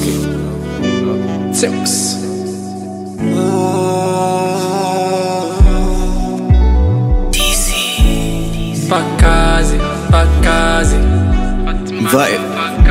Okay. Six. Pakazi. Vibe.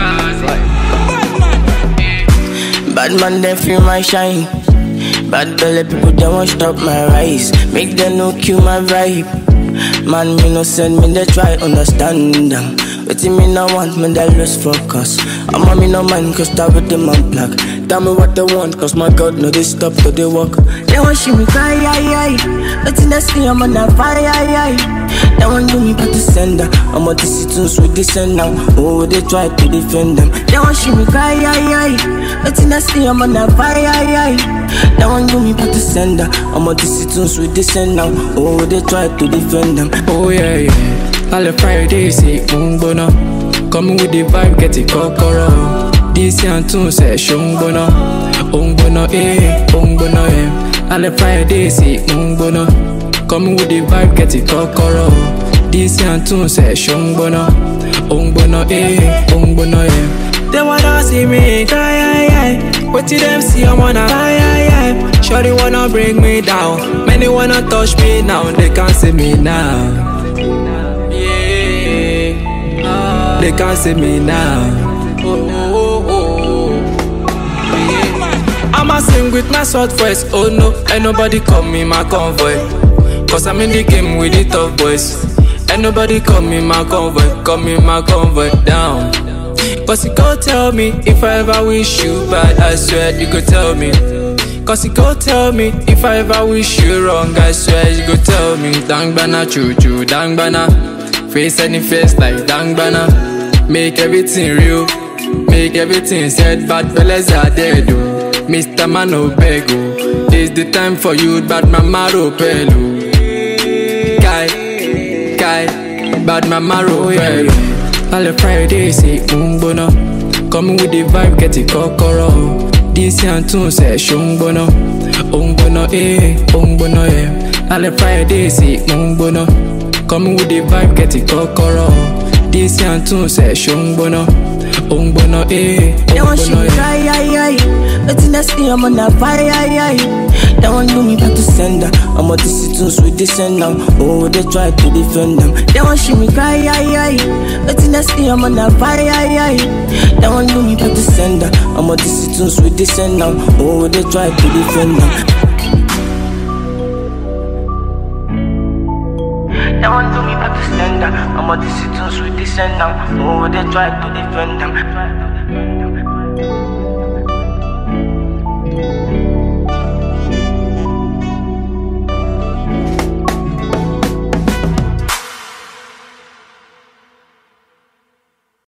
Bad man, they feel my shine. Bad belly people, they won't stop my rise. Make them no kill my vibe. Man, me no send me, they try understand them. But me no want me, they lose focus. I'm on me no man, cause start with them on black. Tell me what they want, cause my God, no they stop, so they walk. They want see me cry, but in the sea, I'm on a fire, They want do me but to send them. I'm on the situations with this and now. Oh, they try to defend them. They want see me cry, but in the sea, I'm on a fire, They want do me but to send them. I'm on the situations with this and now. Oh, they try to defend them. Oh yeah. All the Fridays, say bono. Coming with the vibe, get it kokoro. This and tune say bono, bono, bono, All the Fridays, say bono. Coming with the vibe, get it kokoro. This and tune say bono, bono, bono, They wanna see me cry, What did them see? I wanna lie, Shorty wanna bring me down. Many wanna touch me now, they can't see me now. They can't see me now. I'ma sing with my short voice. Oh no, ain't nobody call me my convoy. Cause I'm in the game with the tough boys. Ain't nobody call me my convoy down. Cause you go tell me if I ever wish you bad, I swear you go tell me. Cause you go tell me if I ever wish you wrong, I swear you go tell me. Dang bana, choo dang bana. Face any face like dang bana. Make everything real, make everything said. Bad fellas are dead, oh. Mr. Mano Bego. It's the time for you, bad mama Ropelo. Kai, bad mama Ropelo. All the Fridays, say bono. Coming with the vibe, get it kokoro. This and tune say bono, bono, bono, All the Fridays, say bono. Coming with the vibe, get it kokoro. This and tune say bono, bono, They want see me cry, but in the sea, I'm on a fire, They want do me but to send them. I'm on the situations with this and now. Oh, they try to defend them. They want see me cry, but in the sea, I'm on a fire, They want do me but to send them. I'm on the situations with this and now. Oh, they try to defend them. They want to me back to stand up. I'm on the situations with this and now. Oh, they try to defend them.